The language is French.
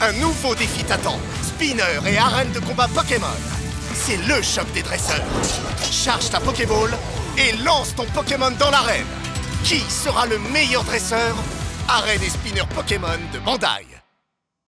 Un nouveau défi t'attend. Spinner et arène de combat Pokémon. C'est le choc des dresseurs. Charge ta Pokéball et lance ton Pokémon dans l'arène. Qui sera le meilleur dresseur? Arène et Spinner Pokémon de Bandai.